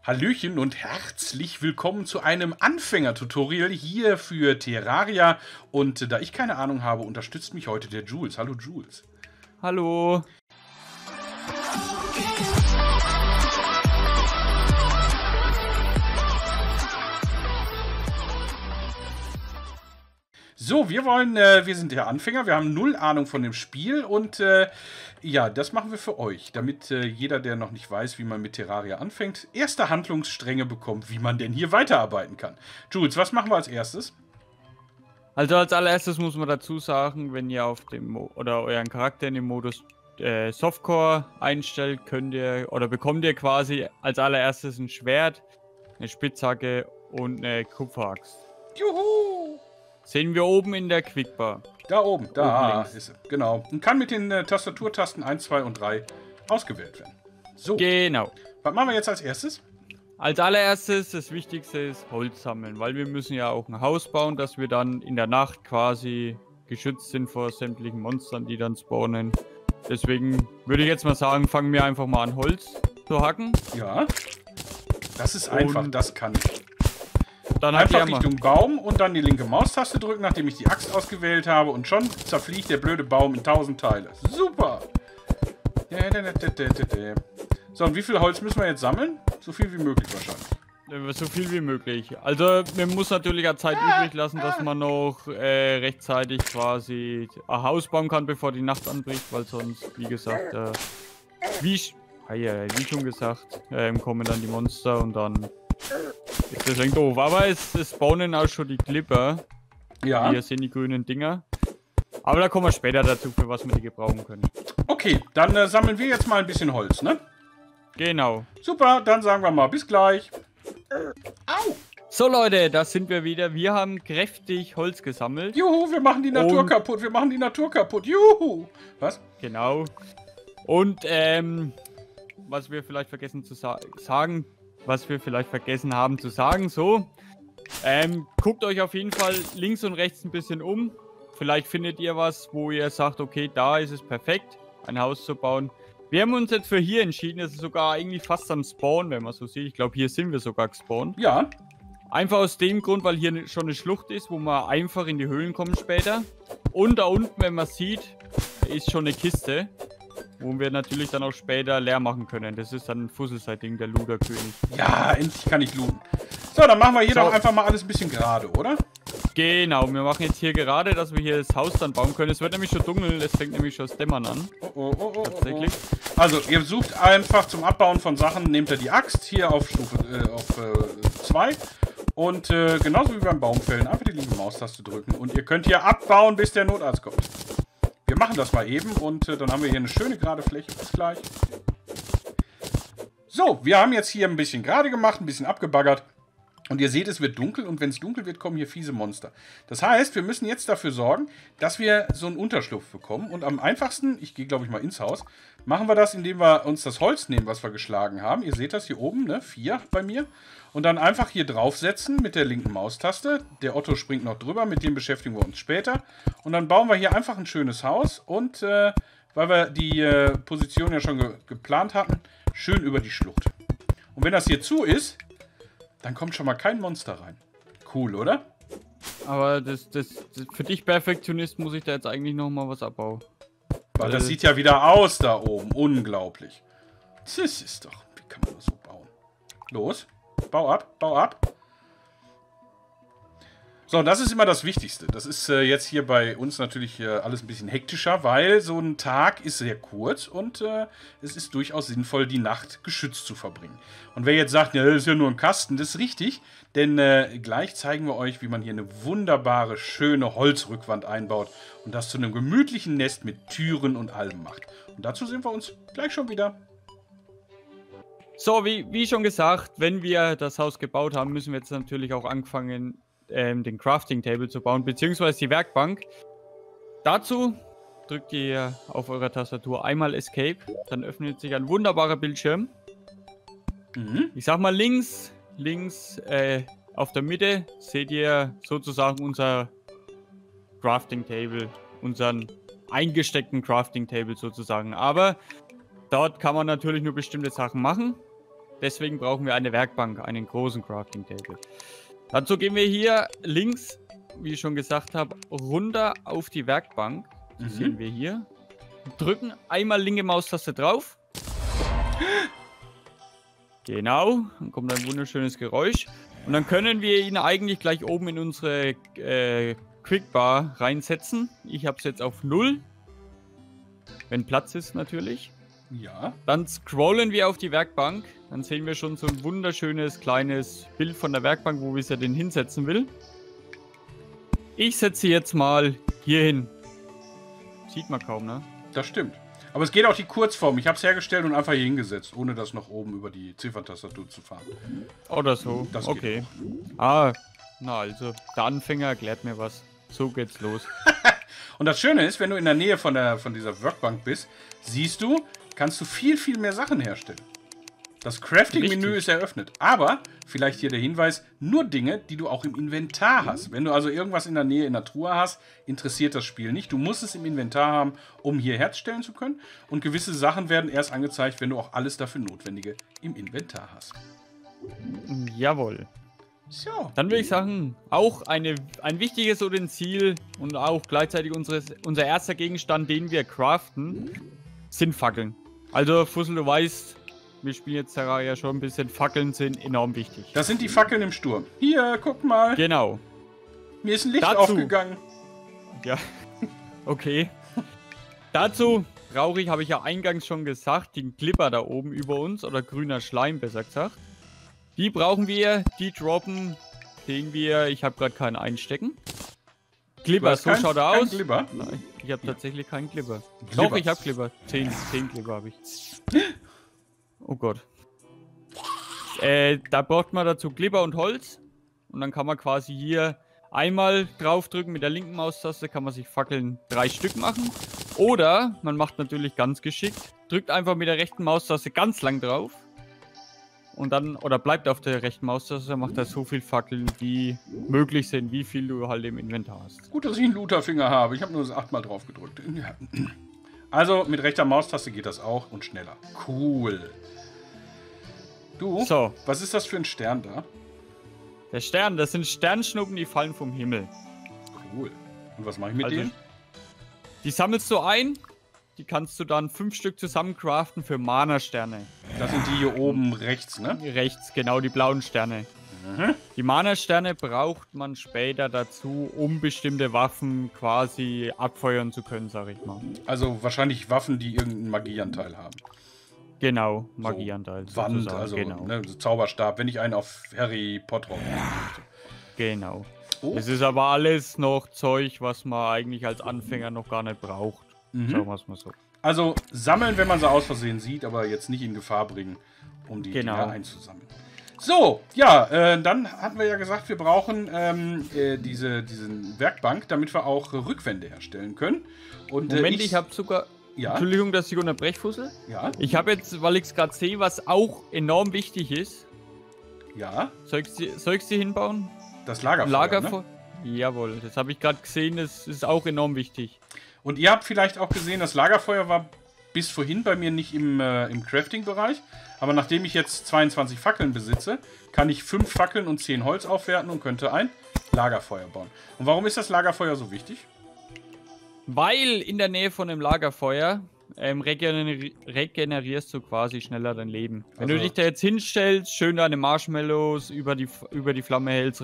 Hallöchen und herzlich willkommen zu einem Anfänger-Tutorial hier für Terraria. Und da ich keine Ahnung habe, unterstützt mich heute der Jules. Hallo Jules. Hallo. So, wir sind der Anfänger, wir haben null Ahnung von dem Spiel und ja, das machen wir für euch, damit jeder, der noch nicht weiß, wie man mit Terraria anfängt, erste Handlungsstränge bekommt, wie man denn hier weiterarbeiten kann. Jules, was machen wir als erstes? Also als allererstes muss man dazu sagen, wenn ihr auf dem euren Charakter in dem Modus Softcore einstellt, bekommt ihr quasi als allererstes ein Schwert, eine Spitzhacke und eine Kupferaxt. Juhu! Sehen wir oben in der Quickbar. Da oben, da links. ist sie, genau. Und kann mit den Tastaturtasten 1, 2 und 3 ausgewählt werden. So, Genau. was machen wir jetzt als erstes? Als allererstes, das Wichtigste ist Holz sammeln, weil wir müssen ja auch ein Haus bauen, dass wir dann in der Nacht quasi geschützt sind vor sämtlichen Monstern, die dann spawnen. Deswegen würde ich jetzt mal sagen, fangen wir einfach mal an, Holz zu hacken. Ja, das ist einfach, das kann ich. Dann Einfach Richtung Baum und dann die linke Maustaste drücken, nachdem ich die Axt ausgewählt habe und schon zerfliegt der blöde Baum in 1000 Teile. Super! So, und wie viel Holz müssen wir jetzt sammeln? So viel wie möglich wahrscheinlich. So viel wie möglich. Also man muss natürlich ja Zeit übrig lassen, dass man noch rechtzeitig quasi ein Haus bauen kann, bevor die Nacht anbricht, weil sonst, wie gesagt, wie schon gesagt, kommen dann die Monster und dann ist das ein doof. Aber es spawnen auch schon die Clipper. Ja. Hier sind die grünen Dinger. Aber da kommen wir später dazu, für was wir die gebrauchen können. Okay, dann sammeln wir jetzt mal ein bisschen Holz, ne? Genau. Super, dann sagen wir mal bis gleich. Au! So Leute, da sind wir wieder. Wir haben kräftig Holz gesammelt. Juhu, wir machen die Natur kaputt, wir machen die Natur kaputt. Juhu! Was? Genau. Und, was wir vielleicht vergessen zu sagen, so. Guckt euch auf jeden Fall links und rechts ein bisschen um. Vielleicht findet ihr was, wo ihr sagt, okay, da ist es perfekt, ein Haus zu bauen. Wir haben uns jetzt für hier entschieden, es ist sogar eigentlich fast am Spawn, wenn man so sieht. Ich glaube, hier sind wir sogar gespawnt. Ja. Einfach aus dem Grund, weil hier schon eine Schlucht ist, wo man einfach in die Höhlen kommt später. Und da unten, wenn man sieht, ist schon eine Kiste, wo wir natürlich dann auch später leer machen können. Das ist dann ein Fusselseitding, der Luderkönig. Ja, endlich kann ich looten. So, dann machen wir hier doch einfach mal alles ein bisschen gerade, oder? Genau, wir machen jetzt hier gerade, dass wir hier das Haus dann bauen können. Es wird nämlich schon dunkel, es fängt nämlich schon das Dämmern an. Tatsächlich. Also, ihr sucht einfach zum Abbauen von Sachen, nehmt ihr die Axt hier auf Stufe 2. Und genauso wie beim Baumfällen, einfach die linke Maustaste drücken. Und ihr könnt hier abbauen, bis der Notarzt kommt. Wir machen das mal eben und dann haben wir hier eine schöne gerade Fläche. Bis gleich. So, wir haben jetzt hier ein bisschen gerade gemacht, ein bisschen abgebaggert. Und ihr seht, es wird dunkel und wenn es dunkel wird, kommen hier fiese Monster. Das heißt, wir müssen jetzt dafür sorgen, dass wir so einen Unterschlupf bekommen. Und am einfachsten, ich gehe glaube ich mal ins Haus, machen wir das, indem wir uns das Holz nehmen, was wir geschlagen haben. Ihr seht das hier oben, ne? 4 bei mir. Und dann einfach hier draufsetzen mit der linken Maustaste. Der Otto springt noch drüber, mit dem beschäftigen wir uns später. Und dann bauen wir hier einfach ein schönes Haus. Und weil wir die Position ja schon geplant hatten, schön über die Schlucht. Und wenn das hier zu ist, dann kommt schon mal kein Monster rein. Cool, oder? Aber das für dich Perfektionist muss ich da jetzt eigentlich noch mal was abbauen. Weil das sieht ja wieder aus da oben. Unglaublich. Das ist doch... Wie kann man das so bauen? Los. Bau ab, bau ab. So, das ist immer das Wichtigste. Das ist jetzt hier bei uns natürlich alles ein bisschen hektischer, weil so ein Tag ist sehr kurz und es ist durchaus sinnvoll, die Nacht geschützt zu verbringen. Und wer jetzt sagt, ja, das ist ja nur ein Kasten, das ist richtig, denn gleich zeigen wir euch, wie man hier eine wunderbare, schöne Holzrückwand einbaut und das zu einem gemütlichen Nest mit Türen und allem macht. Und dazu sehen wir uns gleich schon wieder. So, wie schon gesagt, wenn wir das Haus gebaut haben, müssen wir jetzt natürlich auch anfangen, den Crafting Table zu bauen, beziehungsweise die Werkbank. Dazu drückt ihr auf eurer Tastatur einmal Escape, dann öffnet sich ein wunderbarer Bildschirm. Ich sag mal links auf der Mitte seht ihr sozusagen unser Crafting Table, unseren eingesteckten Crafting Table sozusagen. Aber dort kann man natürlich nur bestimmte Sachen machen. Deswegen brauchen wir eine Werkbank, einen großen Crafting Table. Dazu gehen wir hier links, wie ich schon gesagt habe, runter auf die Werkbank. Das sehen wir hier. Drücken einmal linke Maustaste drauf. Genau, dann kommt ein wunderschönes Geräusch. Und dann können wir ihn eigentlich gleich oben in unsere Quickbar reinsetzen. Ich habe es jetzt auf 0. Wenn Platz ist natürlich. Ja. Dann scrollen wir auf die Werkbank. Dann sehen wir schon so ein wunderschönes kleines Bild von der Werkbank, wo wir sie denn hinsetzen will. Ich setze sie jetzt mal hier hin. Sieht man kaum, ne? Das stimmt. Aber es geht auch die Kurzform. Ich habe es hergestellt und einfach hier hingesetzt, ohne das noch oben über die Zifferntastatur zu fahren. Oder so. Das okay. Ah, na also, der Anfänger erklärt mir was. So geht's los. Und das Schöne ist, wenn du in der Nähe von dieser Workbank bist, siehst du, kannst du viel, viel mehr Sachen herstellen. Das Crafting-Menü ist eröffnet. Aber, vielleicht hier der Hinweis, nur Dinge, die du auch im Inventar hast. Wenn du also irgendwas in der Nähe in der Truhe hast, interessiert das Spiel nicht. Du musst es im Inventar haben, um hier herstellen zu können. Und gewisse Sachen werden erst angezeigt, wenn du auch alles dafür Notwendige im Inventar hast. Jawohl. So. Dann würde ich sagen, auch ein wichtiges Utensil und auch gleichzeitig unser erster Gegenstand, den wir craften, sind Fackeln. Also, Fussel, du weißt, wir spielen jetzt Terraria schon ein bisschen. Fackeln sind enorm wichtig. Das sind die Fackeln im Sturm. Hier, guck mal. Genau. Mir ist ein Licht aufgegangen. Ja, okay. Dazu brauche ich, habe ich ja eingangs schon gesagt, den Clipper da oben über uns, oder grüner Schleim besser gesagt. Die brauchen wir, die droppen, sehen wir, ich habe gerade keinen einstecken. Clipper, so schaut er aus. Clipper? Nein, ich habe tatsächlich keinen Clipper. Clippers. Doch, ich habe Clipper. 10 Clipper habe ich. Oh Gott. Da braucht man dazu Clipper und Holz. Und dann kann man quasi hier einmal draufdrücken mit der linken Maustaste, kann man sich Fackeln 3 Stück machen. Oder man macht natürlich ganz geschickt, drückt einfach mit der rechten Maustaste ganz lang drauf. Und dann, oder bleibt auf der rechten Maustaste, macht er so viel Fackeln, wie möglich sind, wie viel du halt im Inventar hast. Gut, dass ich einen Looterfinger habe. Ich habe nur das 8-mal drauf gedrückt. Ja. Also mit rechter Maustaste geht das auch und schneller. Cool. Du, So. Was ist das für ein Stern da? Der Stern, das sind Sternschnuppen, die fallen vom Himmel. Cool. Und was mache ich mit Also, denen? Die sammelst du ein, die kannst du dann 5 Stück zusammen craften für Mana-Sterne. Das sind die hier oben rechts, ne? Rechts, genau, die blauen Sterne. Mhm. Die Mana-Sterne braucht man später dazu, um bestimmte Waffen quasi abfeuern zu können, sag ich mal. Also wahrscheinlich Waffen, die irgendeinen Magieanteil haben. Genau, Magieanteil. So, Wand, sozusagen, also genau. ne, so Zauberstab, wenn ich einen auf Harry Potter möchte. Genau. Oh. Es ist aber alles noch Zeug, was man eigentlich als Anfänger noch gar nicht braucht. Sagen wir es mal so. Also sammeln, wenn man sie aus Versehen sieht, aber jetzt nicht in Gefahr bringen, um die Genau. Dinger einzusammeln. So, ja, dann hatten wir ja gesagt, wir brauchen diesen Werkbank, damit wir auch Rückwände herstellen können. Und, Moment, ich habe sogar... Ja? Entschuldigung, dass ich unterbreche, Fussel. Ja? Ich habe jetzt, weil ich es gerade sehe, was auch enorm wichtig ist. Ja? Soll ich sie hinbauen? Das Lagerfeuer, ne? Jawohl, das habe ich gerade gesehen, das ist auch enorm wichtig. Und ihr habt vielleicht auch gesehen, das Lagerfeuer war bis vorhin bei mir nicht im Crafting-Bereich. Aber nachdem ich jetzt 22 Fackeln besitze, kann ich 5 Fackeln und 10 Holz aufwerten und könnte ein Lagerfeuer bauen. Und warum ist das Lagerfeuer so wichtig? Weil in der Nähe von dem Lagerfeuer regenerierst du quasi schneller dein Leben. Wenn Also- du dich da jetzt hinstellst, schön deine Marshmallows über die Flamme hältst,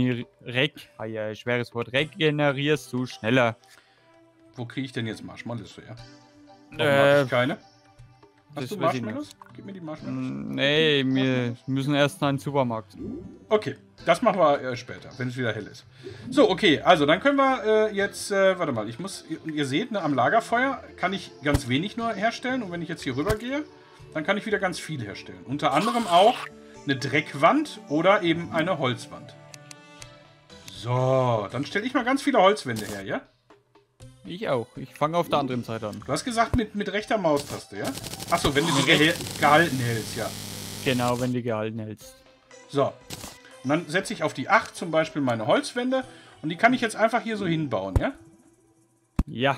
schweres Wort, regenerierst du schneller. Wo kriege ich denn jetzt Marshmallows her? Warum Äh, habe ich keine? das Hast du weiß ich Marshmallows? Gib mir die Marshmallows. Nee, wir müssen erst in einen Supermarkt. Okay, das machen wir später, wenn es wieder hell ist. So, okay, also dann können wir jetzt, warte mal, ihr seht, ne, am Lagerfeuer kann ich ganz wenig nur herstellen. Und wenn ich jetzt hier rüber gehe, dann kann ich wieder ganz viel herstellen. Unter anderem auch eine Dreckwand oder eben eine Holzwand. So, dann stelle ich mal ganz viele Holzwände her, ja? Ich auch. Ich fange auf der anderen Seite an. Du hast gesagt mit rechter Maustaste, ja? Achso, wenn du sie gehalten hältst, ja. Genau, wenn du gehalten hältst. So. Und dann setze ich auf die 8 zum Beispiel meine Holzwände. Und die kann ich jetzt einfach hier so hinbauen, ja? Ja,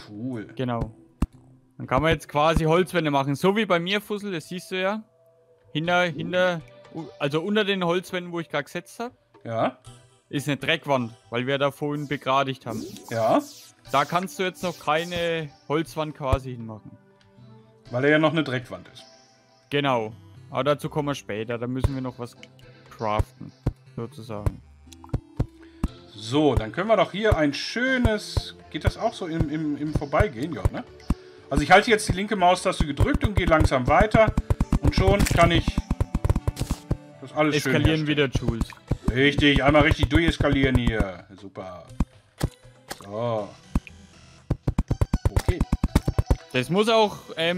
Cool. genau. Dann kann man jetzt quasi Holzwände machen. So wie bei mir, Fussel, das siehst du ja. also unter den Holzwänden, wo ich gerade gesetzt habe, Ja. ist eine Dreckwand, weil wir da vorhin begradigt haben. Ja. Da kannst du jetzt noch keine Holzwand quasi hinmachen. Weil er ja noch eine Dreckwand ist. Genau. Aber dazu kommen wir später. Da müssen wir noch was craften, sozusagen. So, dann können wir doch hier ein schönes... Geht das auch so im Vorbeigehen? Ja, ne? Also ich halte jetzt die linke Maustaste gedrückt und gehe langsam weiter. Und schon kann ich das alles schön Eskalieren wieder, Jules. Richtig, einmal richtig durcheskalieren hier. Super. So. Okay. Das muss auch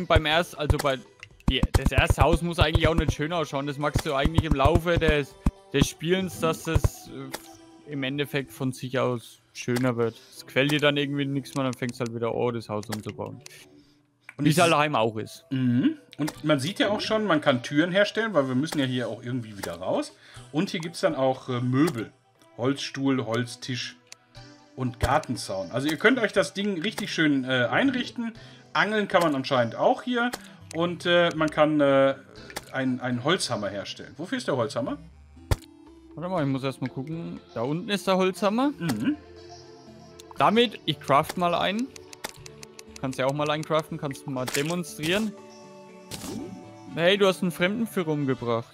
das erste Haus muss eigentlich auch nicht schön ausschauen. Das magst du eigentlich im Laufe des Spielens, dass das im Endeffekt von sich aus schöner wird. Es gefällt dir dann irgendwie nichts mehr, dann fängst du halt wieder an, das Haus umzubauen. Und wie es halt daheim auch ist. Mhm. Und man sieht ja auch schon, man kann Türen herstellen, weil wir müssen ja hier auch irgendwie wieder raus. Und hier gibt es dann auch Möbel. Holzstuhl, Holztisch und Gartenzaun. Also ihr könnt euch das Ding richtig schön einrichten. Angeln kann man anscheinend auch hier. Und man kann einen Holzhammer herstellen. Wofür ist der Holzhammer? Warte mal, ich muss erstmal gucken. Da unten ist der Holzhammer. Mhm. Damit, ich craft mal einen. Kannst ja auch mal einen craften, kannst du mal demonstrieren. Hey, du hast einen Fremdenführer umgebracht.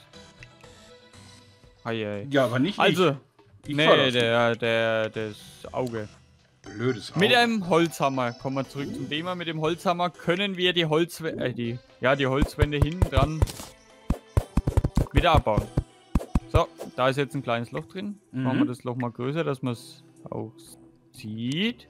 Ei. Ja, aber nicht also, ich. Nee, das Auge. Blödes Auge. Mit einem Holzhammer, kommen wir zurück zum Thema, mit dem Holzhammer können wir die Holzwände hinten dran wieder abbauen. So, da ist jetzt ein kleines Loch drin. Machen wir das Loch mal größer, dass man es auch sieht.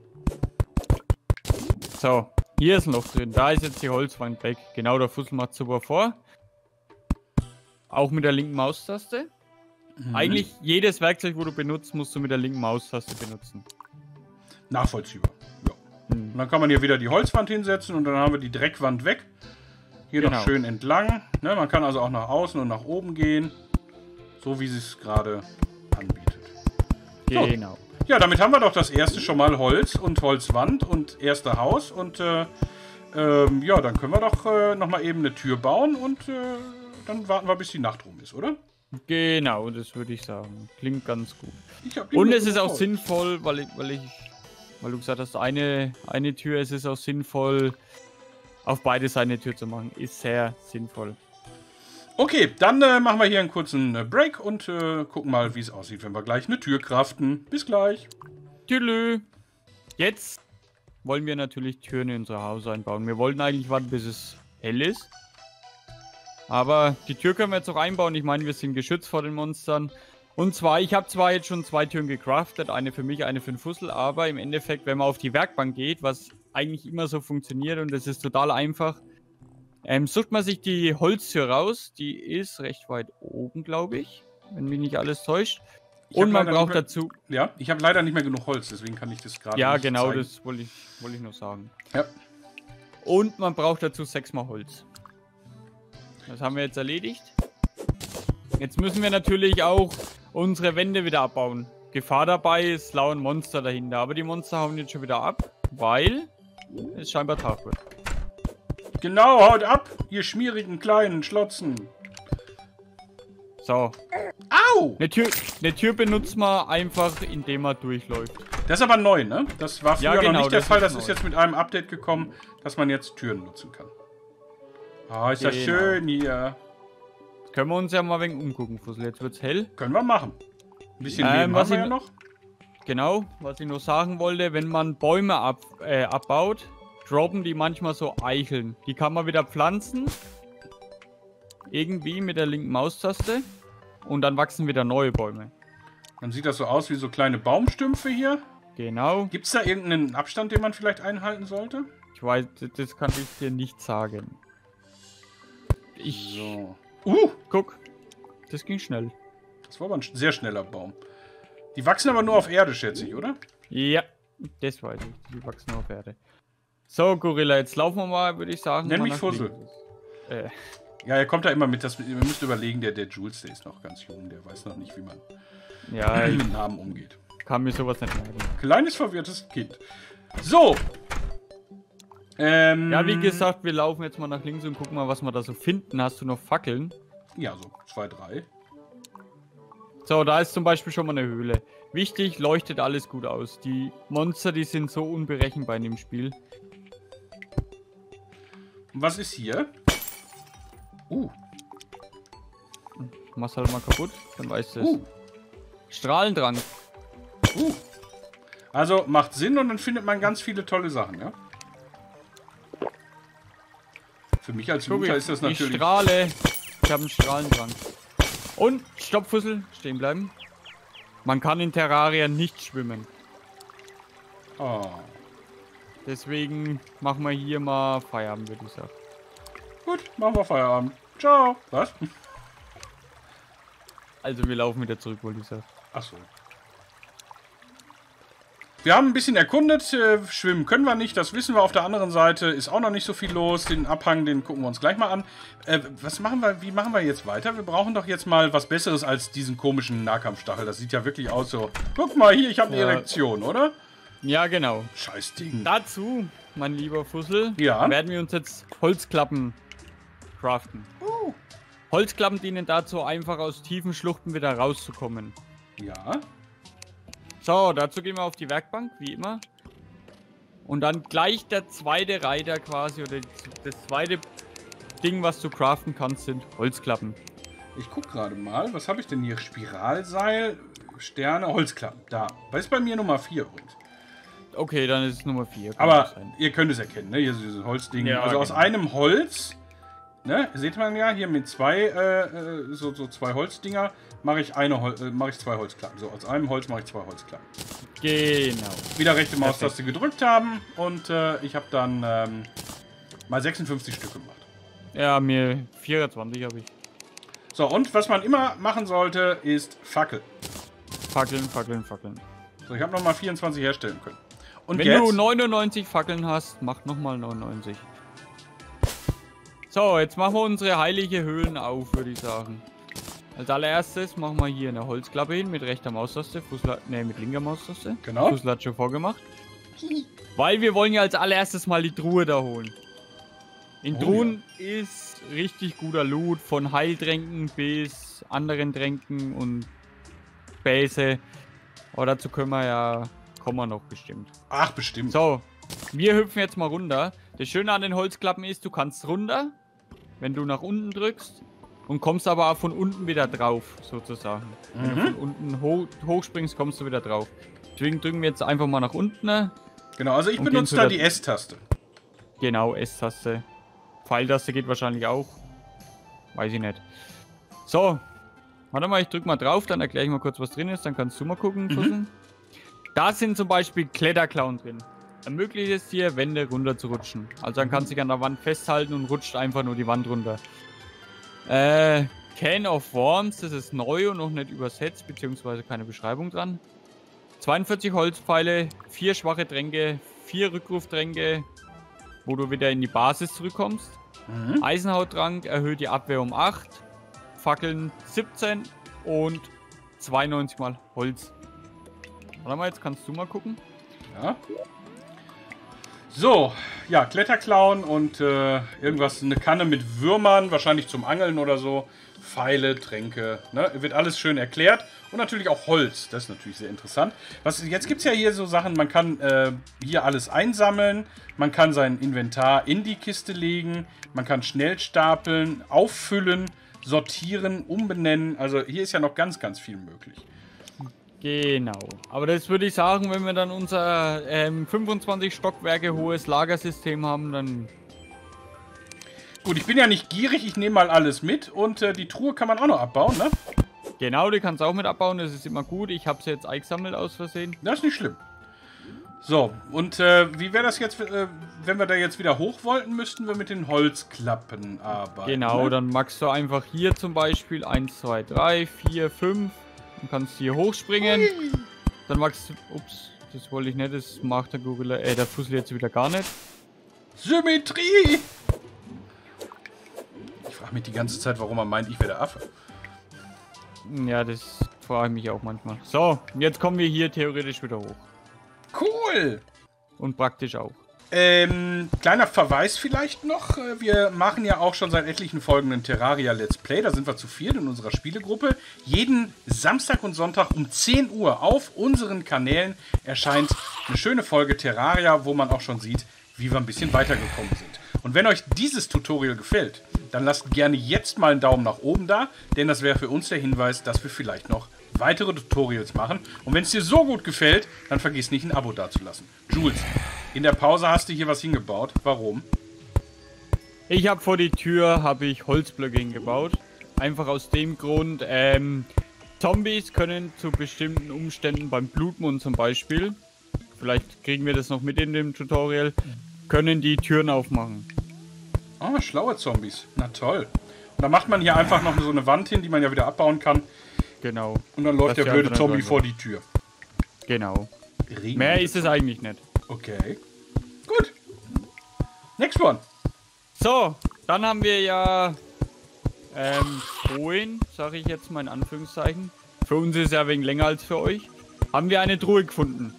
So, hier ist ein Loch drin, da ist jetzt die Holzwand weg. Genau, der Fussel macht super vor. Auch mit der linken Maustaste. Eigentlich jedes Werkzeug, wo du benutzt, musst du mit der linken Maustaste benutzen. Nachvollziehbar. Ja. Und dann kann man hier wieder die Holzwand hinsetzen und dann haben wir die Dreckwand weg. Hier noch schön entlang. Ne, man kann also auch nach außen und nach oben gehen. So wie sie es gerade anbietet. Genau. So. Ja, damit haben wir doch das erste schon mal Holz und Holzwand und erste Haus. Und ja, dann können wir doch nochmal eben eine Tür bauen und dann warten wir, bis die Nacht rum ist, oder? Genau, das würde ich sagen. Klingt ganz gut. Und es ist auch sinnvoll, weil du gesagt hast, eine Tür, es ist auch sinnvoll, auf beide Seiten eine Tür zu machen. Ist sehr sinnvoll. Okay, dann machen wir hier einen kurzen Break und gucken mal, wie es aussieht, wenn wir gleich eine Tür craften. Bis gleich. Tschüss. Jetzt wollen wir natürlich Türen in unser Haus einbauen. Wir wollten eigentlich warten, bis es hell ist. Aber die Tür können wir jetzt auch einbauen. Ich meine, wir sind geschützt vor den Monstern. Und zwar, ich habe zwar jetzt schon 2 Türen gecraftet. Eine für mich, eine für den Fussel. Aber im Endeffekt, wenn man auf die Werkbank geht, was eigentlich immer so funktioniert und das ist total einfach, sucht man sich die Holztür raus. Die ist recht weit oben, glaube ich. Wenn mich nicht alles täuscht. Und man braucht dazu... Ja, ich habe leider nicht mehr genug Holz, deswegen kann ich das gerade nicht zeigen. Ja, genau, das wollte ich nur sagen. Ja. Und man braucht dazu 6 mal Holz. Das haben wir jetzt erledigt. Jetzt müssen wir natürlich auch unsere Wände wieder abbauen. Gefahr dabei ist, lauern Monster dahinter. Aber die Monster hauen jetzt schon wieder ab, weil es scheinbar Tag wird. Genau, haut ab, ihr schmierigen kleinen Schlotzen. So. Au! Eine Tür benutzt man einfach, indem man durchläuft. Das ist aber neu, ne? Das war früher noch nicht der Fall. Das ist neu. jetzt mit einem Update gekommen, dass man jetzt Türen nutzen kann. Ah, ist das schön hier. Jetzt können wir uns ja mal ein wenig umgucken, Fussel. Jetzt wird's hell. Können wir machen. Ein bisschen Leben haben wir ja noch. Genau, was ich noch sagen wollte, wenn man Bäume abbaut, droppen die manchmal so Eicheln. Die kann man wieder pflanzen. Irgendwie mit der linken Maustaste. Und dann wachsen wieder neue Bäume. Dann sieht das so aus wie so kleine Baumstümpfe hier. Genau. Gibt es da irgendeinen Abstand, den man vielleicht einhalten sollte? Ich weiß, das kann ich dir nicht sagen. So. Guck. Das ging schnell. Das war aber ein sehr schneller Baum. Die wachsen aber nur auf Erde, schätze ich, oder? Ja, das weiß ich. Die wachsen nur auf Erde. So, Gorilla, jetzt laufen wir mal, würde ich sagen. Nenn mich Fussel. Ja, er kommt da immer mit. Ihr müsst überlegen, der Jules, der ist noch ganz jung. Der weiß noch nicht, wie man mit Namen umgeht. Kann mir sowas nicht merken. Kleines, verwirrtes Kind. So. Ja, wie gesagt, wir laufen jetzt mal nach links und gucken mal, was wir da so finden. Hast du noch Fackeln? Ja, so 2, 3. So, da ist zum Beispiel schon mal eine Höhle. Wichtig, leuchtet alles gut aus. Die Monster, die sind so unberechenbar in dem Spiel. Was ist hier? Mach's halt mal kaputt, dann weißt du es. Strahlendrang. Also macht Sinn und dann findet man ganz viele tolle Sachen, ja? Für mich als Looter ist das natürlich... Ich strahle. Ich habe einen Strahlendrang. Und, Stoppfussel, stehen bleiben. Man kann in Terraria nicht schwimmen. Oh. Deswegen machen wir hier mal Feierabend, würde ich sagen. Gut, machen wir Feierabend. Ciao. Was? Also wir laufen wieder zurück, wollte ich sagen. Achso. Wir haben ein bisschen erkundet. Schwimmen können wir nicht, das wissen wir. Auf der anderen Seite ist auch noch nicht so viel los. Den Abhang, den gucken wir uns gleich mal an. Was machen wir? Wie machen wir jetzt weiter? Wir brauchen doch jetzt mal was Besseres als diesen komischen Nahkampfstachel. Das sieht ja wirklich aus so. Guck mal hier, ich habe eine Erektion, oder? Ja, genau. Scheiß Ding. Dazu, mein lieber Fussel, Ja? werden wir uns jetzt Holzklappen craften. Holzklappen dienen dazu, einfach aus tiefen Schluchten wieder rauszukommen. Ja. So, dazu gehen wir auf die Werkbank, wie immer. Und dann gleich der zweite Reiter quasi, oder das zweite Ding, was du craften kannst, sind Holzklappen. Ich guck gerade mal. Was habe ich denn hier? Spiralseil, Sterne, Holzklappen. Da. Das ist bei mir Nummer 4 übrigens. Okay, dann ist es Nummer 4. Aber ihr könnt es erkennen, ne? Hier ist dieses Holzding. Ja, also aus genau. einem Holz, ne? Seht man ja, hier mit zwei, so zwei Holzdinger, mache ich zwei Holzklappen. So, aus einem Holz mache ich 2 Holzklappen. Genau. Wieder rechte Maustaste gedrückt haben und ich habe dann mal 56 Stück gemacht. Ja, mir 24 habe ich. So, und was man immer machen sollte, ist Fackel. Fackeln, Fackeln, Fackeln. So, ich habe nochmal 24 herstellen können. Und wenn jetzt? du 99 Fackeln hast, mach nochmal 99. So, jetzt machen wir unsere heilige Höhlen auf, würde ich sagen. Als allererstes machen wir hier eine Holzklappe hin mit rechter Maustaste, mit linker Maustaste. Genau. Fussel hat schon vorgemacht. Weil wir wollen ja als allererstes mal die Truhe da holen. In Truhen ist richtig guter Loot, von Heiltränken bis anderen Tränken und Bäse. Aber dazu kommen wir noch bestimmt. Ach, bestimmt. So, wir hüpfen jetzt mal runter. Das Schöne an den Holzklappen ist, du kannst runter, wenn du nach unten drückst, und kommst aber auch von unten wieder drauf, sozusagen. Wenn du von unten hochspringst, kommst du wieder drauf. Deswegen drücken wir jetzt einfach mal nach unten. Genau, also ich benutze da die S-Taste. Genau, S-Taste. Pfeiltaste geht wahrscheinlich auch. Weiß ich nicht. So, warte mal, ich drück mal drauf, dann erkläre ich mal kurz, was drin ist. Dann kannst du mal gucken, Fussel. Da sind zum Beispiel Kletterklauen drin. Ermöglicht es dir, Wände runter zu rutschen. Also dann kannst du dich an der Wand festhalten und rutscht einfach nur die Wand runter. Can of Worms, das ist neu und noch nicht übersetzt, beziehungsweise keine Beschreibung dran. 42 Holzpfeile, 4 schwache Tränke, 4 Rückruftränke, wo du wieder in die Basis zurückkommst. Eisenhauttrank erhöht die Abwehr um 8. Fackeln 17 und 92 mal Holz. Warte mal, jetzt kannst du mal gucken. Ja. So, ja, Kletterklauen und irgendwas, eine Kanne mit Würmern, wahrscheinlich zum Angeln oder so. Pfeile, Tränke, ne? Wird alles schön erklärt. Und natürlich auch Holz, das ist natürlich sehr interessant. Jetzt gibt es ja hier so Sachen, man kann hier alles einsammeln, man kann sein Inventar in die Kiste legen, man kann schnell stapeln, auffüllen, sortieren, umbenennen. Also hier ist ja noch ganz, ganz viel möglich. Genau. Aber das würde ich sagen, wenn wir dann unser 25 Stockwerke hohes Lagersystem haben, dann... Gut, ich bin ja nicht gierig, ich nehme mal alles mit und die Truhe kann man auch noch abbauen, ne? Genau, die kannst du auch mit abbauen, das ist immer gut. Ich habe sie jetzt eingesammelt aus Versehen. Das ist nicht schlimm. So, und wie wäre das jetzt, wenn wir da jetzt wieder hoch wollten, müssten wir mit den Holzklappen arbeiten. Genau, ne? dann machst du einfach hier zum Beispiel 1, 2, 3, 4, 5. Dann kannst du hier hochspringen. Ui. Dann machst du... Ups, das wollte ich nicht, das macht der der Fussel jetzt wieder gar nicht. Symmetrie! Ich frage mich die ganze Zeit, warum er meint, ich wäre der Affe. Ja, das frage ich mich auch manchmal. So, jetzt kommen wir hier theoretisch wieder hoch. Cool! Und praktisch auch. Kleiner Verweis vielleicht noch. Wir machen ja auch schon seit etlichen Folgen einen Terraria Let's Play. Da sind wir zu viert in unserer Spielegruppe. Jeden Samstag und Sonntag um 10 Uhr auf unseren Kanälen erscheint eine schöne Folge Terraria, wo man auch schon sieht, wie wir ein bisschen weitergekommen sind. Und wenn euch dieses Tutorial gefällt, dann lasst gerne jetzt mal einen Daumen nach oben da, denn das wäre für uns der Hinweis, dass wir vielleicht noch weitere Tutorials machen. Und wenn es dir so gut gefällt, dann vergiss nicht, ein Abo dazulassen. Jules, in der Pause hast du hier was hingebaut. Warum? Ich habe vor die Tür Holzblöcke hingebaut. Einfach aus dem Grund, Zombies können zu bestimmten Umständen beim Blutmond zum Beispiel, vielleicht kriegen wir das noch mit in dem Tutorial, können die Türen aufmachen. Ah, schlaue Zombies. Na toll. Und da macht man hier einfach noch so eine Wand hin, die man ja wieder abbauen kann. Genau. Und dann läuft der blöde Zombie vor die Tür. Genau. Mehr ist es eigentlich nicht. Okay. Gut. Next one. So, dann haben wir ja vorhin, sage ich jetzt mal in Anführungszeichen, für uns ist es ja ein wenig länger als für euch, haben wir eine Truhe gefunden.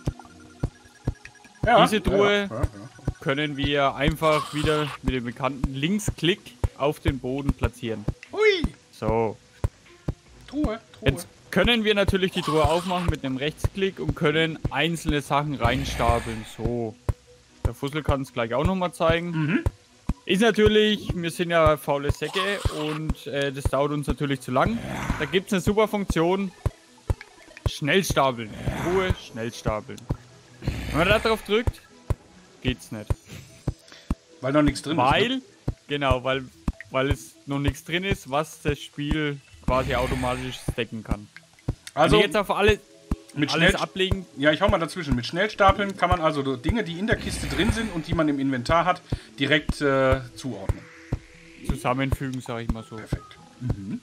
Ja, Diese Truhe können wir einfach wieder mit dem bekannten Linksklick auf den Boden platzieren. Hui. So. Truhe. Jetzt können wir natürlich die Truhe aufmachen mit einem Rechtsklick und können einzelne Sachen reinstapeln. So. Der Fussel kann es gleich auch nochmal zeigen. Mhm. Ist natürlich, wir sind ja faule Säcke und das dauert uns natürlich zu lang. Da gibt es eine super Funktion. Schnell stapeln. Truhe, schnell stapeln. Wenn man da drauf drückt, geht's nicht. Weil noch nichts drin ist. Ne? Genau, weil es noch nichts drin ist, was das Spiel quasi automatisch stacken kann. Also wenn ich jetzt auf alles mit ablegen. Ja, ich hau mal dazwischen. Mit Schnellstapeln kann man also Dinge, die in der Kiste drin sind und die man im Inventar hat, direkt zuordnen. Zusammenfügen, sage ich mal so. Perfekt. Mhm.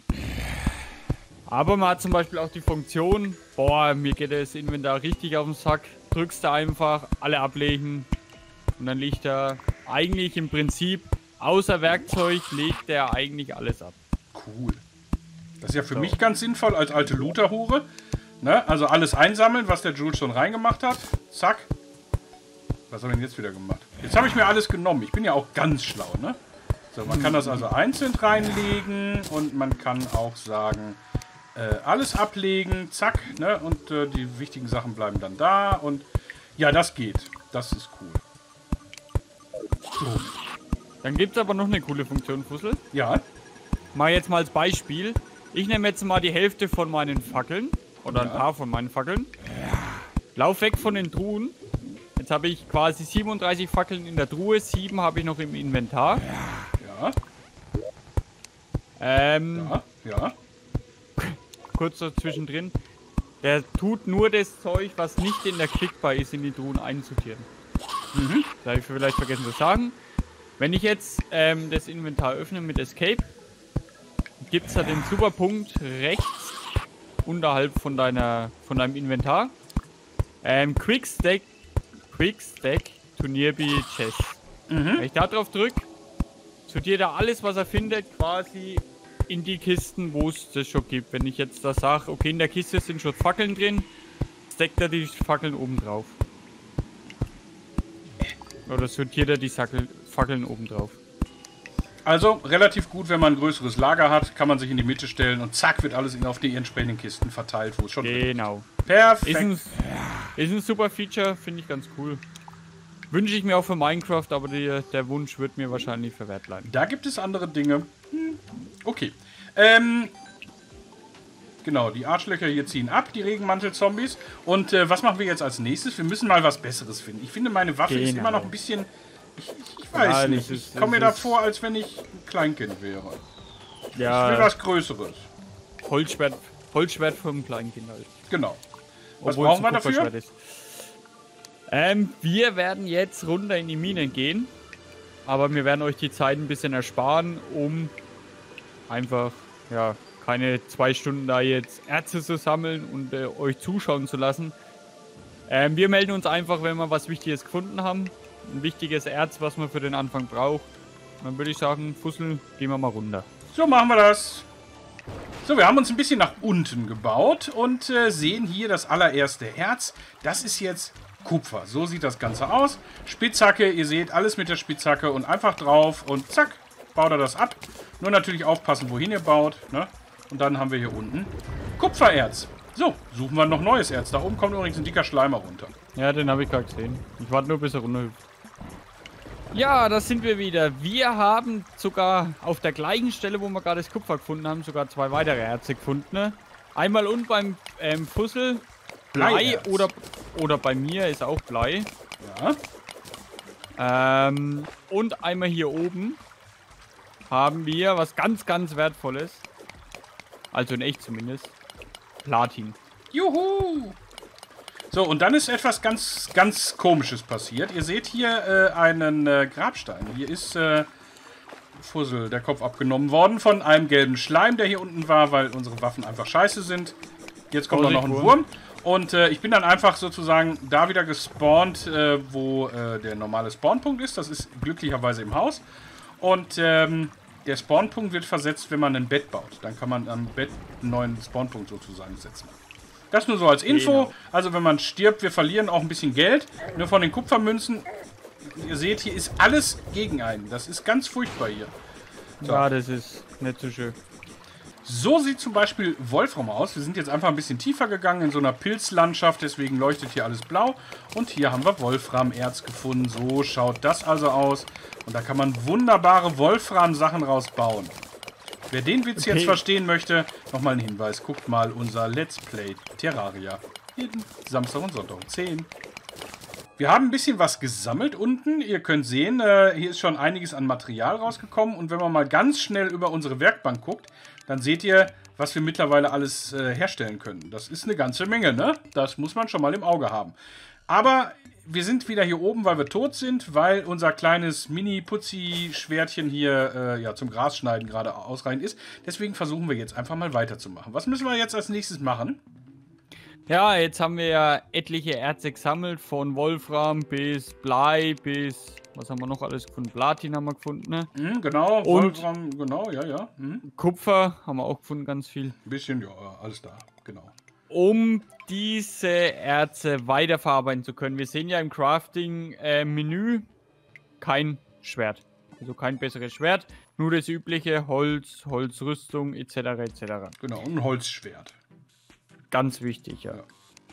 Aber man hat zum Beispiel auch die Funktion, boah, mir geht das Inventar richtig auf den Sack. Drückst du einfach, alle ablegen und dann liegt er eigentlich im Prinzip, außer Werkzeug, legt er eigentlich alles ab. Cool. Das ist ja für mich ganz sinnvoll als alte Looter-Hure. Ne? Also alles einsammeln, was der Jules schon reingemacht hat. Zack. Was haben wir denn jetzt wieder gemacht? Jetzt habe ich mir alles genommen. Ich bin ja auch ganz schlau, ne? So, man kann das also einzeln reinlegen und man kann auch sagen, alles ablegen, zack, ne? Und die wichtigen Sachen bleiben dann da und ja, das geht. Das ist cool. So. Dann gibt es aber noch eine coole Funktion, Fussel. Ja. Mal jetzt mal als Beispiel. Ich nehme jetzt mal die Hälfte von meinen Fackeln oder ein paar von meinen Fackeln. Lauf weg von den Truhen. Jetzt habe ich quasi 37 Fackeln in der Truhe, 7 habe ich noch im Inventar. Ja. Kurz dazwischendrin. Der tut nur das Zeug, was nicht in der Clickbar ist, in die Truhen einsortieren. Mhm. Das habe ich vielleicht vergessen zu sagen. Wenn ich jetzt das Inventar öffne mit Escape, gibt es da den super Punkt rechts unterhalb von deinem Inventar. Quick Stack to nearby chest. Mhm. Wenn ich da drauf drücke, sortiert er alles, was er findet, quasi in die Kisten, wo es das schon gibt. Wenn ich jetzt da sage, okay, in der Kiste sind schon Fackeln drin, stackt er die Fackeln oben drauf. Oder sortiert er die Fackeln oben drauf. Also relativ gut, wenn man ein größeres Lager hat, kann man sich in die Mitte stellen und zack wird alles auf die entsprechenden Kisten verteilt, wo es schon genau. Perfekt. Ist ein super Feature, finde ich ganz cool. Wünsche ich mir auch für Minecraft, aber der Wunsch wird mir wahrscheinlich verwehrt bleiben. Da gibt es andere Dinge. Okay. Genau, die Arschlöcher hier ziehen ab, die Regenmantel-Zombies. Und was machen wir jetzt als nächstes? Wir müssen mal was Besseres finden. Ich finde, meine Waffe ist immer noch ein bisschen... Ich weiß nicht. Ich komme mir da vor, als wenn ich ein Kleinkind wäre. Ja, ich will was Größeres. Holzschwert vom Kleinkind halt. Genau. Was Obwohl brauchen wir dafür? Ist. Wir werden jetzt runter in die Minen gehen. Aber wir werden euch die Zeit ein bisschen ersparen, um einfach, ja, keine 2 Stunden da jetzt Erze zu sammeln und euch zuschauen zu lassen. Wir melden uns einfach, wenn wir was Wichtiges gefunden haben. Ein wichtiges Erz, was man für den Anfang braucht. Dann würde ich sagen, Fussel, gehen wir mal runter. So machen wir das. So, wir haben uns ein bisschen nach unten gebaut und sehen hier das allererste Erz. Das ist jetzt Kupfer. So sieht das Ganze aus. Spitzhacke, ihr seht alles mit der Spitzhacke und einfach drauf und zack, baut er das ab. Nur natürlich aufpassen, wohin ihr baut. Ne? Und dann haben wir hier unten Kupfererz. So, suchen wir noch neues Erz. Da oben kommt übrigens ein dicker Schleimer runter. Ja, den habe ich gerade gesehen. Ich warte nur, bis er runterhüpft. Ja, da sind wir wieder. Wir haben sogar auf der gleichen Stelle, wo wir gerade das Kupfer gefunden haben, sogar 2 weitere Erze gefunden. Ne? Einmal unten beim Fussel Blei oder bei mir ist auch Blei. Ja. Und einmal hier oben haben wir was ganz, ganz Wertvolles. Also in echt zumindest. Platin. Juhu! So, und dann ist etwas ganz, ganz Komisches passiert. Ihr seht hier einen Grabstein. Hier ist Fussel, der Kopf abgenommen worden von einem gelben Schleim, der hier unten war, weil unsere Waffen einfach scheiße sind. Jetzt kommt noch ein Wurm. Und ich bin dann einfach sozusagen da wieder gespawnt, wo der normale Spawnpunkt ist. Das ist glücklicherweise im Haus. Und der Spawnpunkt wird versetzt, wenn man ein Bett baut. Dann kann man am Bett einen neuen Spawnpunkt sozusagen setzen. Das nur so als Info. Genau. Also wenn man stirbt, wir verlieren auch ein bisschen Geld. Nur von den Kupfermünzen. Ihr seht, hier ist alles gegen einen. Das ist ganz furchtbar hier. So. Ja, das ist nicht so schön. So sieht zum Beispiel Wolfram aus. Wir sind jetzt einfach ein bisschen tiefer gegangen in so einer Pilzlandschaft. Deswegen leuchtet hier alles blau. Und hier haben wir Wolframerz gefunden. So schaut das also aus. Und da kann man wunderbare Wolfram-Sachen rausbauen. Wer den Witz jetzt verstehen möchte, nochmal ein Hinweis. Guckt mal unser Let's Play Terraria. Jeden Samstag und Sonntag um 10. Wir haben ein bisschen was gesammelt unten. Ihr könnt sehen, hier ist schon einiges an Material rausgekommen. Und wenn man mal ganz schnell über unsere Werkbank guckt, dann seht ihr, was wir mittlerweile alles herstellen können. Das ist eine ganze Menge, ne? Das muss man schon mal im Auge haben. Aber wir sind wieder hier oben, weil wir tot sind, weil unser kleines Mini-Putzi-Schwertchen hier ja, zum Grasschneiden gerade ausreichend ist. Deswegen versuchen wir jetzt einfach mal weiterzumachen. Was müssen wir jetzt als nächstes machen? Ja, jetzt haben wir ja etliche Erze gesammelt, von Wolfram bis Blei bis, was haben wir noch alles gefunden? Platin haben wir gefunden, ne? Genau, und Wolfram, genau, ja. Kupfer haben wir auch gefunden, ganz viel. Ein bisschen, ja, alles da, genau. Um diese Erze weiterverarbeiten zu können. Wir sehen ja im Crafting-Menü kein Schwert. Also kein besseres Schwert. Nur das übliche Holz, Holzrüstung etc. etc. Genau, ein Holzschwert. Ganz wichtig, ja.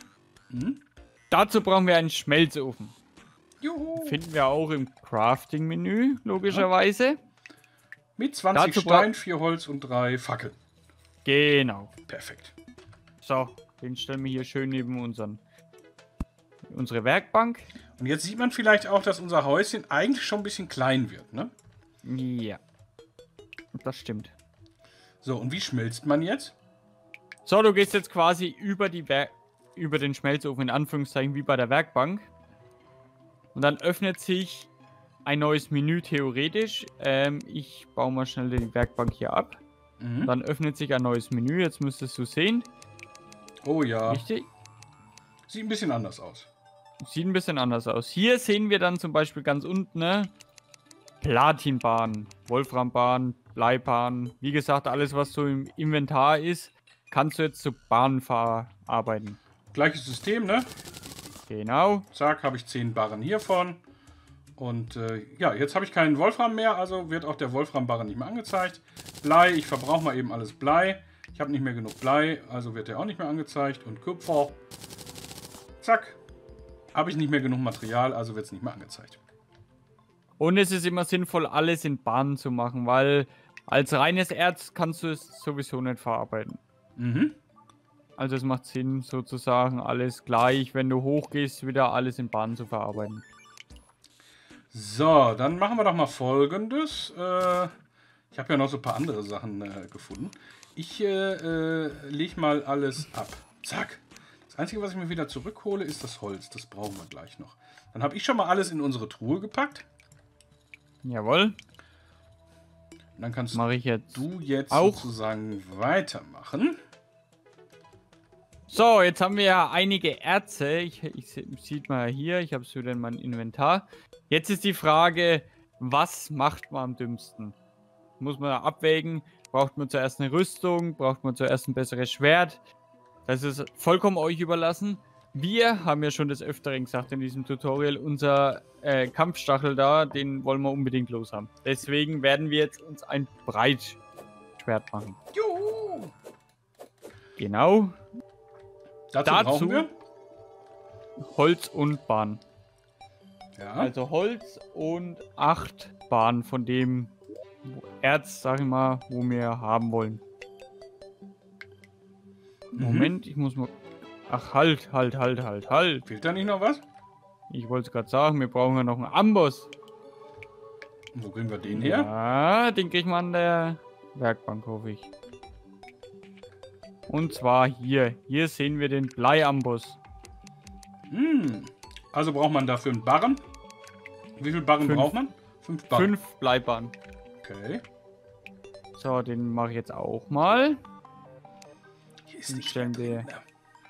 Dazu brauchen wir einen Schmelzofen. Juhu. Finden wir auch im Crafting-Menü, logischerweise. Ja. Mit 20 Stein, 4 Holz und 3 Fackeln. Genau. Perfekt. So, den stellen wir hier schön neben unsere Werkbank. Und jetzt sieht man vielleicht auch, dass unser Häuschen eigentlich schon ein bisschen klein wird, ne? Ja. Das stimmt. So, und wie schmilzt man jetzt? So, du gehst jetzt quasi über den Schmelzofen, in Anführungszeichen, wie bei der Werkbank. Und dann öffnet sich ein neues Menü, theoretisch. Ich baue mal schnell die Werkbank hier ab. Dann öffnet sich ein neues Menü, jetzt müsstest du sehen. Oh ja. Richtig? Sieht ein bisschen anders aus. Sieht ein bisschen anders aus. Hier sehen wir dann zum Beispiel ganz unten, ne? Platinbahn, Wolframbahn, Bleibahn. Wie gesagt, alles, was so im Inventar ist, kannst du jetzt zu Bahnen verarbeiten. Gleiches System, ne? Genau. Zack, habe ich 10 Barren hiervon. Und ja, jetzt habe ich keinen Wolfram mehr, also wird auch der Wolfram-Barren nicht mehr angezeigt. Blei, ich verbrauche mal eben alles Blei. Ich habe nicht mehr genug Blei, also wird der auch nicht mehr angezeigt. Und Kupfer. Zack. Habe ich nicht mehr genug Material, also wird es nicht mehr angezeigt. Und es ist immer sinnvoll, alles in Bahnen zu machen, weil als reines Erz kannst du es sowieso nicht verarbeiten. Also es macht Sinn, sozusagen alles gleich, wenn du hochgehst, wieder alles in Bahnen zu verarbeiten. So, dann machen wir doch mal Folgendes. Ich habe ja noch so ein paar andere Sachen gefunden. Ich lege mal alles ab. Zack. Das Einzige, was ich mir wieder zurückhole, ist das Holz. Das brauchen wir gleich noch. Dann habe ich schon mal alles in unsere Truhe gepackt. Jawohl. Und dann kannst du jetzt sozusagen weitermachen. So, jetzt haben wir ja einige Erze. Sieht man hier, ich habe es wieder in meinem Inventar. Jetzt ist die Frage, was macht man am dümmsten? Muss man da abwägen, braucht man zuerst eine Rüstung, braucht man zuerst ein besseres Schwert? Das ist vollkommen euch überlassen. Wir haben ja schon des Öfteren gesagt in diesem Tutorial, unser Kampfstachel da, den wollen wir unbedingt los haben. Deswegen werden wir jetzt uns ein Breitschwert machen. Juhu! Genau. Dazu brauchen wir Holz und Bahn. ja. Also Holz und 8 Bahn von dem Erz, sag ich mal, wo wir haben wollen. Moment, ich muss mal... Ach, halt. Fehlt da nicht noch was? Ich wollte es gerade sagen, wir brauchen ja noch einen Amboss. Und wo kriegen wir den her? Ja, den kriegt man an der Werkbank, hoffe ich. Und zwar hier. Hier sehen wir den Bleiamboss. Also braucht man dafür einen Barren. Wie viel Barren 5. braucht man? 5 Barren. 5 Bleibarren. Okay. So, den mache ich jetzt auch mal. Hier ist Den nicht stellen mehr drin, wir- ne?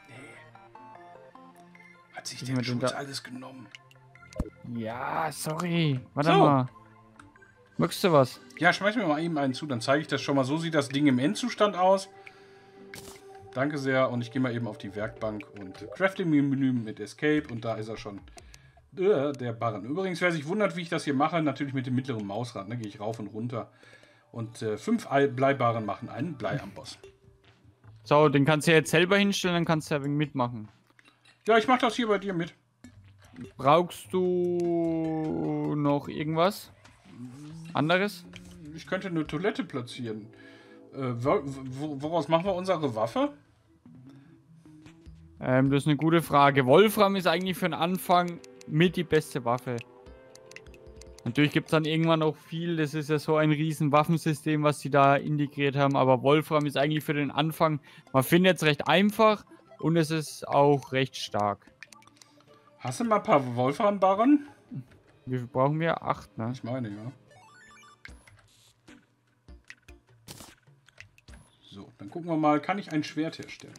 Hat sich Wie der man den Schutz da- alles genommen. Ja, sorry. Warte So. mal. Möchtest du was? Ja, schmeiß mir mal eben einen zu, dann zeige ich das schon mal. So sieht das Ding im Endzustand aus. Danke sehr. Und ich gehe mal eben auf die Werkbank und Crafting-Menü mit Escape. Und da ist er schon. Der Barren. Übrigens, wer sich wundert, wie ich das hier mache, natürlich mit dem mittleren Mausrad. Ne, gehe ich rauf und runter. Und 5 Bleibarren machen einen Bleiamboss. So, den kannst du jetzt selber hinstellen, dann kannst du ja wegen mitmachen. Ja, ich mache das hier bei dir mit. Brauchst du noch irgendwas anderes? Ich könnte eine Toilette platzieren. Woraus machen wir unsere Waffe? Das ist eine gute Frage. Wolfram ist eigentlich für den Anfang mit die beste Waffe. Natürlich gibt es dann irgendwann auch viel. Das ist ja so ein riesen Waffensystem, was sie da integriert haben. Aber Wolfram ist eigentlich für den Anfang, man findet es recht einfach und es ist auch recht stark. Hast du mal ein paar Wolfram-Barren? Wie viel brauchen wir? 8, ne? Ich meine, ja. So, dann gucken wir mal, kann ich ein Schwert herstellen?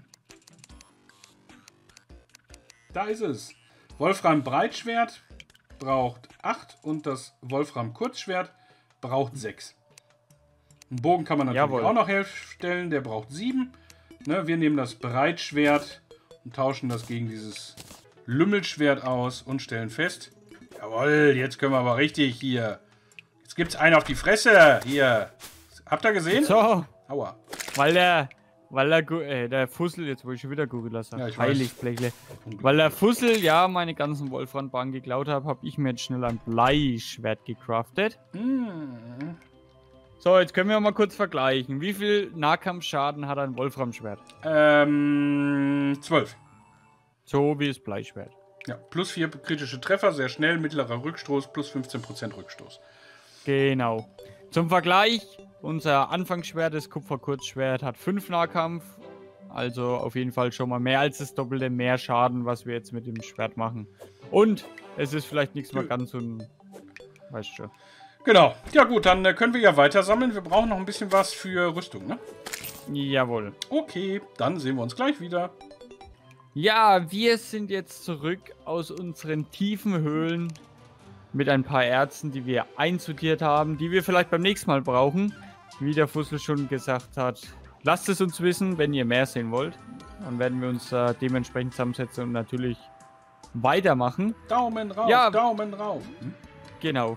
Da ist es. Wolfram Breitschwert braucht 8 und das Wolfram Kurzschwert braucht 6. Einen Bogen kann man natürlich Jawohl. auch noch herstellen, der braucht 7. Ne, wir nehmen das Breitschwert und tauschen das gegen dieses Lümmelschwert aus und stellen fest. Jawohl, jetzt können wir aber richtig hier. Jetzt gibt's einen auf die Fresse. Hier. Habt ihr gesehen? So, Aua. weil der Fussel, jetzt wollte ich schon wieder Gorilla sagen. Ja, ich weiß. Heiligflächle. Weil der Fussel ja meine ganzen Wolfram-Bahnen geklaut hat, habe ich mir jetzt schnell ein Bleischwert gecraftet. So, jetzt können wir mal kurz vergleichen. Wie viel Nahkampfschaden hat ein Wolfram-Schwert? 12. So wie das Bleischwert. Ja, plus 4 kritische Treffer, sehr schnell, mittlerer Rückstoß, plus 15% Rückstoß. Genau. Zum Vergleich, unser Anfangsschwert, das Kupferkurzschwert, hat 5 Nahkampf. Also auf jeden Fall schon mal mehr als das Doppelte, mehr Schaden, was wir jetzt mit dem Schwert machen. Und es ist vielleicht nichts mehr ganz so ein... Weißt du schon. Genau. Ja gut, dann können wir ja weiter sammeln. Wir brauchen noch ein bisschen was für Rüstung, ne? Jawohl. Okay, dann sehen wir uns gleich wieder. Ja, wir sind jetzt zurück aus unseren tiefen Höhlen mit ein paar Erzen, die wir einsortiert haben, die wir vielleicht beim nächsten Mal brauchen. Wie der Fussel schon gesagt hat, lasst es uns wissen, wenn ihr mehr sehen wollt. Dann werden wir uns dementsprechend zusammensetzen und natürlich weitermachen. Daumen rauf, Ja. Daumen rauf. Genau.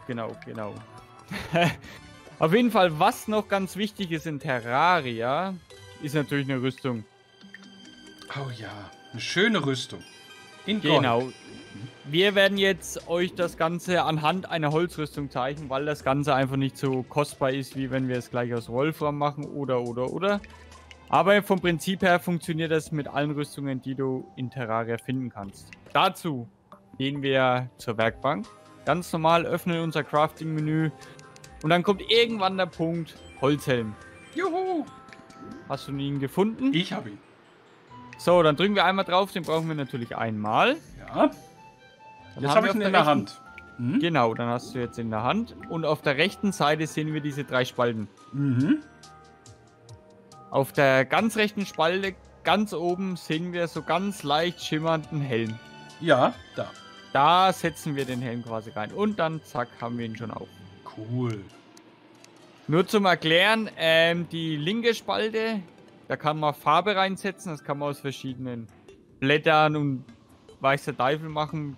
Auf jeden Fall, was noch ganz wichtig ist in Terraria, ist natürlich eine Rüstung. Oh ja, eine schöne Rüstung. In Gold. Genau. Wir werden jetzt euch das Ganze anhand einer Holzrüstung zeigen, weil das Ganze einfach nicht so kostbar ist, wie wenn wir es gleich aus Wolfram machen oder. Aber vom Prinzip her funktioniert das mit allen Rüstungen, die du in Terraria finden kannst. Dazu gehen wir zur Werkbank. Ganz normal öffnen unser Crafting-Menü und dann kommt irgendwann der Punkt Holzhelm. Juhu. Hast du ihn gefunden? Ich habe ihn. So, dann drücken wir einmal drauf, den brauchen wir natürlich einmal. Ja. Dann Jetzt haben habe ich wir ihn auf in der der rechten- Hand. Genau, dann hast du jetzt in der Hand. Und auf der rechten Seite sehen wir diese 3 Spalten. Mhm. Auf der ganz rechten Spalte, ganz oben, sehen wir so ganz leicht schimmernden Helm. Ja, da. Da setzen wir den Helm quasi rein. Und dann, zack, haben wir ihn schon auf. Cool. Nur zum Erklären, die linke Spalte, da kann man Farbe reinsetzen. Das kann man aus verschiedenen Blättern und weiß der Teufel machen,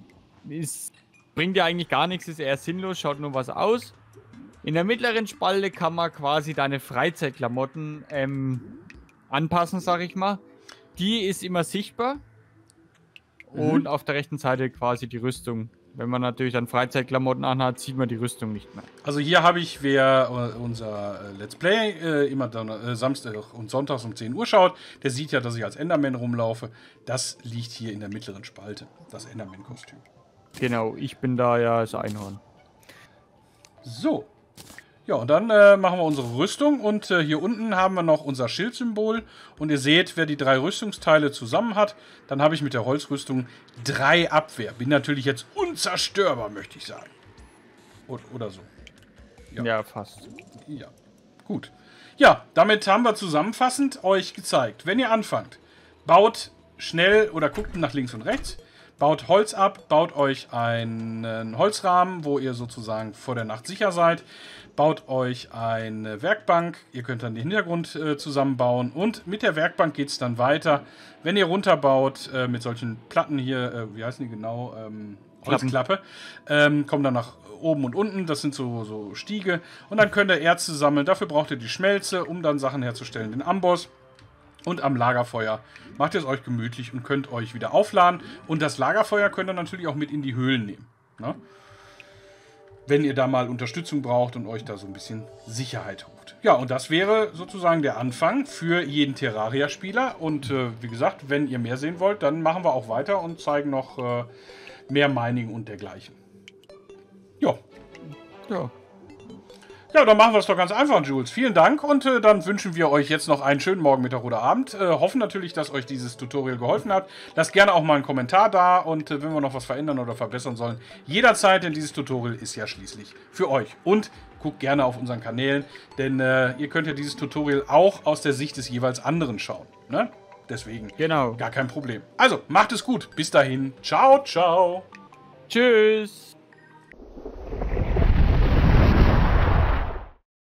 bringt ja eigentlich gar nichts, ist eher sinnlos, schaut nur was aus. In der mittleren Spalte kann man quasi deine Freizeitklamotten anpassen, sag ich mal. Die ist immer sichtbar. Und auf der rechten Seite quasi die Rüstung. Wenn man natürlich dann Freizeitklamotten anhat, sieht man die Rüstung nicht mehr. Also hier habe ich, wer unser Let's Play immer Samstag und Sonntags um 10 Uhr schaut, der sieht ja, dass ich als Enderman rumlaufe. Das liegt hier in der mittleren Spalte, das Enderman-Kostüm. Genau, ich bin da ja das Einhorn. So. Ja, und dann machen wir unsere Rüstung und hier unten haben wir noch unser Schildsymbol und ihr seht, wer die 3 Rüstungsteile zusammen hat, dann habe ich mit der Holzrüstung 3 Abwehr. Bin natürlich jetzt unzerstörbar, möchte ich sagen. Oder so. Ja, fast. Ja, gut. Ja, damit haben wir zusammenfassend euch gezeigt, wenn ihr anfangt, baut schnell oder guckt nach links und rechts, baut Holz ab, baut euch einen Holzrahmen, wo ihr sozusagen vor der Nacht sicher seid. Baut euch eine Werkbank, ihr könnt dann den Hintergrund zusammenbauen und mit der Werkbank geht es dann weiter. Wenn ihr runterbaut mit solchen Platten hier, wie heißen die genau? Holzklappe, kommen dann nach oben und unten, das sind so Stiege und dann könnt ihr Erze sammeln, dafür braucht ihr die Schmelze, um dann Sachen herzustellen, den Amboss. Und am Lagerfeuer macht ihr es euch gemütlich und könnt euch wieder aufladen und das Lagerfeuer könnt ihr natürlich auch mit in die Höhlen nehmen, ne? Wenn ihr da mal Unterstützung braucht und euch da so ein bisschen Sicherheit holt. Ja, und das wäre sozusagen der Anfang für jeden Terraria-Spieler. Und wie gesagt, wenn ihr mehr sehen wollt, dann machen wir auch weiter und zeigen noch mehr Mining und dergleichen. Ja. Ja. Ja, dann machen wir es doch ganz einfach, Jules. Vielen Dank und dann wünschen wir euch jetzt noch einen schönen Morgen, Mittag oder Abend. Hoffen natürlich, dass euch dieses Tutorial geholfen hat. Lasst gerne auch mal einen Kommentar da und wenn wir noch was verändern oder verbessern sollen, jederzeit, denn dieses Tutorial ist ja schließlich für euch. Und guckt gerne auf unseren Kanälen, denn ihr könnt ja dieses Tutorial auch aus der Sicht des jeweils anderen schauen, ne? Deswegen Genau. gar kein Problem. Also, macht es gut. Bis dahin. Ciao, ciao. Tschüss.